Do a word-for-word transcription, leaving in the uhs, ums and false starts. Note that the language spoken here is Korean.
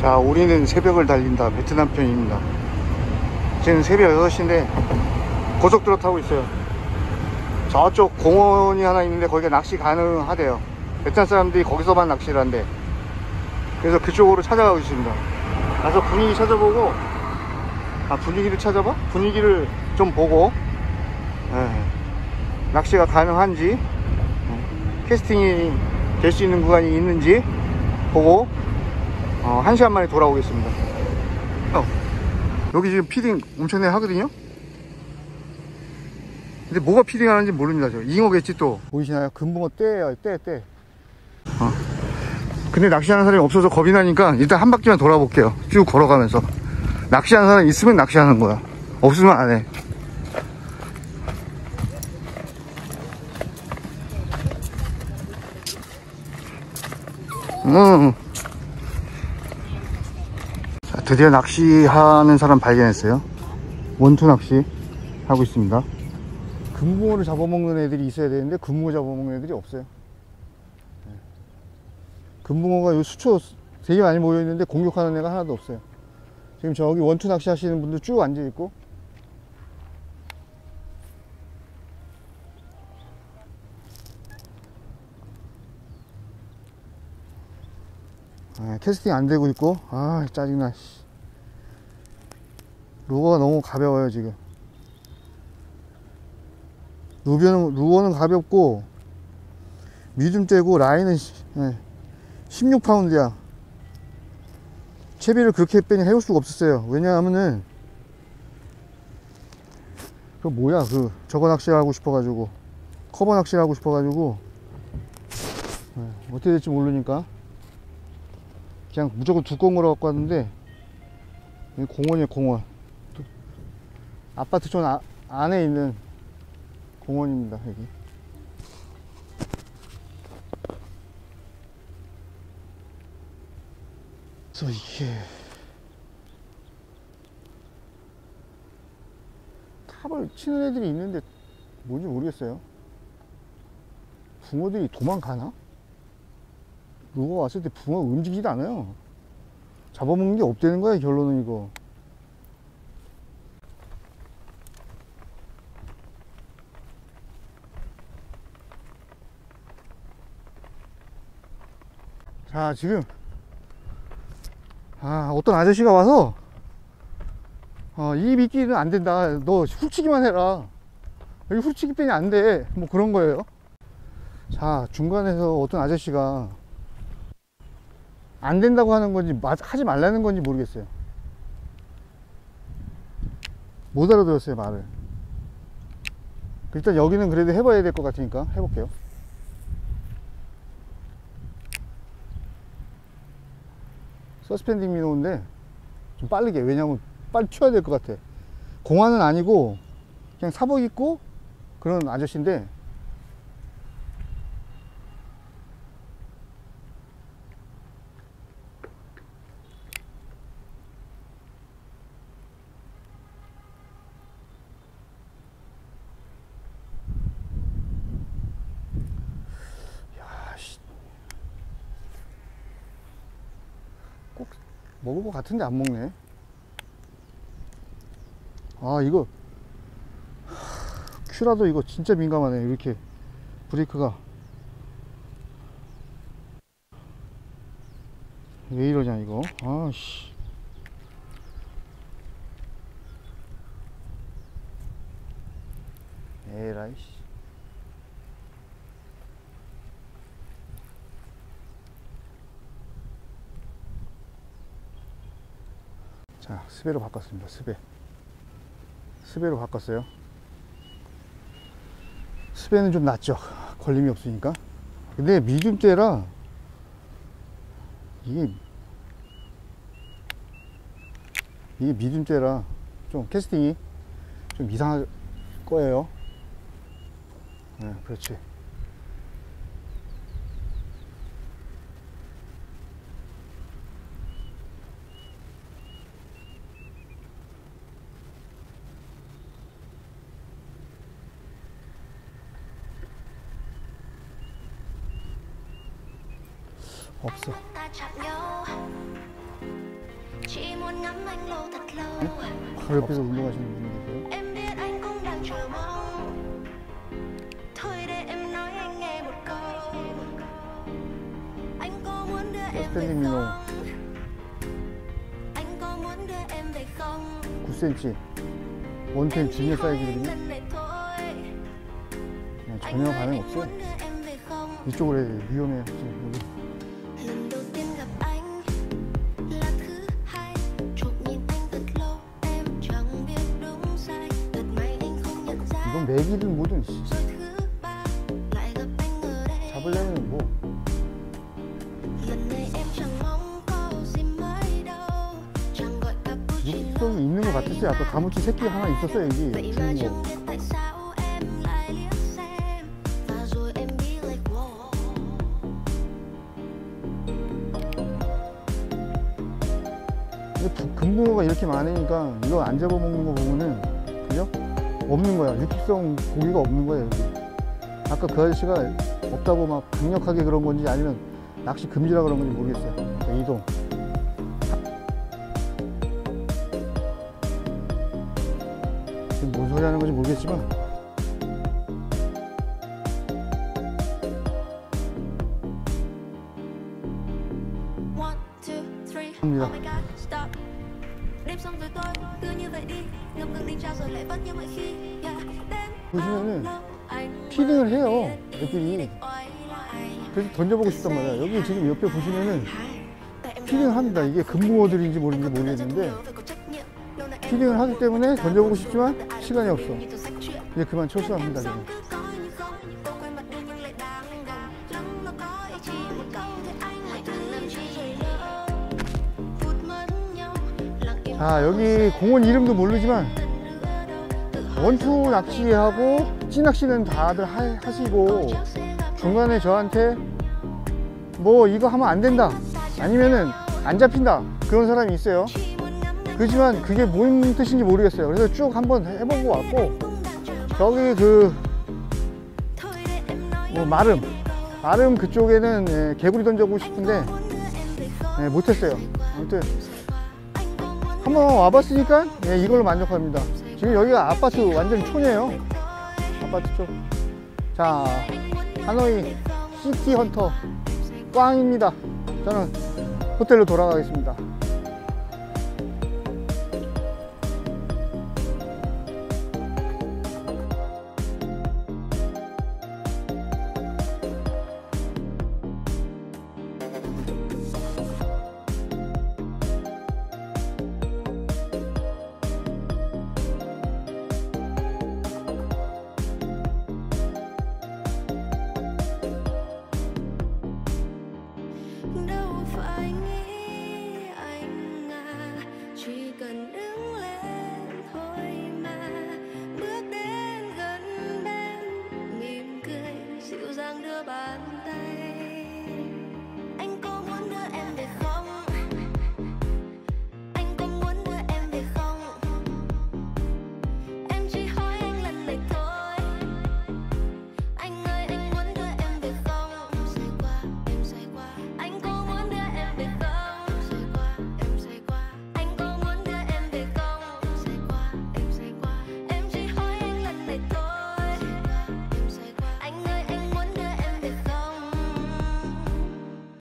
자, 우리는 새벽을 달린다. 베트남 편입니다. 지금 새벽 여섯 시인데 고속도로 타고 있어요. 저쪽 공원이 하나 있는데 거기가 낚시 가능하대요. 베트남 사람들이 거기서만 낚시를 한대. 그래서 그쪽으로 찾아가고 있습니다. 가서 분위기 찾아보고, 아, 분위기를 찾아봐? 분위기를 좀 보고, 에, 낚시가 가능한지, 에, 캐스팅이 될 수 있는 구간이 있는지 보고 어, 한 시간 만에 돌아오겠습니다. 어, 여기 지금 피딩 엄청나게 하거든요. 근데 뭐가 피딩 하는지 모릅니다. 저 잉어겠지 또. 보이시나요? 금붕어 떼예요. 떼 떼. 어. 근데 낚시하는 사람이 없어서 겁이 나니까 일단 한 바퀴만 돌아볼게요. 쭉 걸어가면서. 낚시하는 사람 있으면 낚시하는 거야. 없으면 안 해. 음. 자, 드디어 낚시하는 사람 발견했어요. 원투 낚시 하고 있습니다. 금붕어를 잡아먹는 애들이 있어야 되는데 금붕어 잡아먹는 애들이 없어요. 금붕어가 요 수초 되게 많이 모여있는데 공격하는 애가 하나도 없어요. 지금 저기 원투 낚시 하시는 분들 쭉 앉아있고, 아, 캐스팅 안 되고 있고, 아 짜증나. 루어가 너무 가벼워요 지금. 루어는, 루어는 가볍고 미듬 떼고 라인은 십육 파운드야 채비를 그렇게 빼니 해올 수가 없었어요. 왜냐하면은 그 뭐야 그 저거 낚시를 하고 싶어 가지고, 커버 낚시를 하고 싶어 가지고 어떻게 될지 모르니까 그냥 무조건 두꺼운 거로 갖고 왔는데, 여기 공원이에요. 공원. 아파트촌 아, 안에 있는 공원입니다. 여기 그래서 이게 탑을 치는 애들이 있는데 뭔지 모르겠어요. 붕어들이 도망가나? 루어가 왔을 때 붕어가 움직이지도 않아요. 잡아먹는 게 없다는 거야 결론은. 이거 자, 지금 아, 어떤 아저씨가 와서 어, 이 미끼는 안 된다, 너 훌치기만 해라, 여기 훌치기 빼니 안 돼, 뭐 그런 거예요. 자, 중간에서 어떤 아저씨가 안 된다고 하는 건지 하지 말라는 건지 모르겠어요. 못 알아들었어요 말을. 일단 여기는 그래도 해봐야 될 것 같으니까 해볼게요. 서스펜딩 미노인데 좀 빠르게, 왜냐면 빨리 튀어야 될 것 같아. 공화는 아니고 그냥 사복 입고 그런 아저씨인데, 꼭 먹을 것 같은데 안 먹네. 아, 이거 큐라도 이거 진짜 민감하네. 이렇게 브레이크가 왜 이러냐 이거. 아씨, 에라이 씨. 자, 스베로 바꿨습니다. 스베 스베로 바꿨어요. 스베는 좀 낫죠, 걸림이 없으니까. 근데 미줌대라 이게 이게 미줌대라 좀 캐스팅이 좀 이상할 거예요. 네, 그렇지. 없어. 바로 옆에서 운동하시는 분이 계세요. 스탠딩 민호 구 센티미터 원텐 주니어 사이즈거든요. 전혀 반응 없어요. 이쪽으로 해야 돼요. 위험해요. 지금 여기. 이건 맥이든 뭐든 잡으려면 뭐 육성이 있는 것 같았어요. 아까 가무치 새끼 하나 있었어요. 여기 죽은 거. 금붕어가 이렇게 많으니까 이거 안 잡아먹는 거 보면은 그죠? 없는 거야. 육식성 고기가 없는 거야 여기. 아까 그 아저씨가 없다고 막 강력하게 그런 건지 아니면 낚시 금지라 그런 건지 모르겠어요. 자, 이동. 지금 뭔 소리 하는 건지 모르겠지만 합니다. 보시면은 피딩을 해요 애들이. 그래서 던져보고 싶단 말이야. 여기 지금 옆에 보시면은 피딩을 합니다. 이게 금붕어들인지 모르는지 모르겠는데 피딩을 하기 때문에 던져보고 싶지만 시간이 없어. 이제 그만 철수합니다 지금. 자, 여기 공원 이름도 모르지만 원투 낚시하고 찌낚시는 다들 하, 하시고 중간에 저한테 뭐 이거 하면 안 된다 아니면은 안 잡힌다 그런 사람이 있어요. 그렇지만 그게 뭔 뜻인지 모르겠어요. 그래서 쭉 한번 해보고 왔고 저기 그 뭐 마름 마름 그쪽에는 예, 개구리 던져보고 싶은데 예, 못했어요. 아무튼 한번 와봤으니까 예, 이걸로 만족합니다. 지금 여기가 아파트 완전 촌이에요. 아파트 촌. 자, 하노이 시티 헌터 꽝입니다. 저는 호텔로 돌아가겠습니다.